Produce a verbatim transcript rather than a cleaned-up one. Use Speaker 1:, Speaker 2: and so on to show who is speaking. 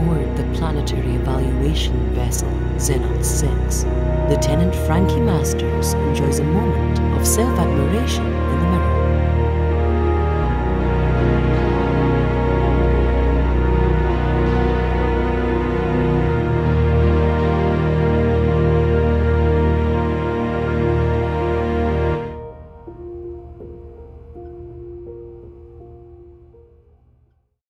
Speaker 1: aboard the planetary evaluation vessel Xenot six, Lieutenant Frankie Masters enjoys a moment of self-admiration in the mirror.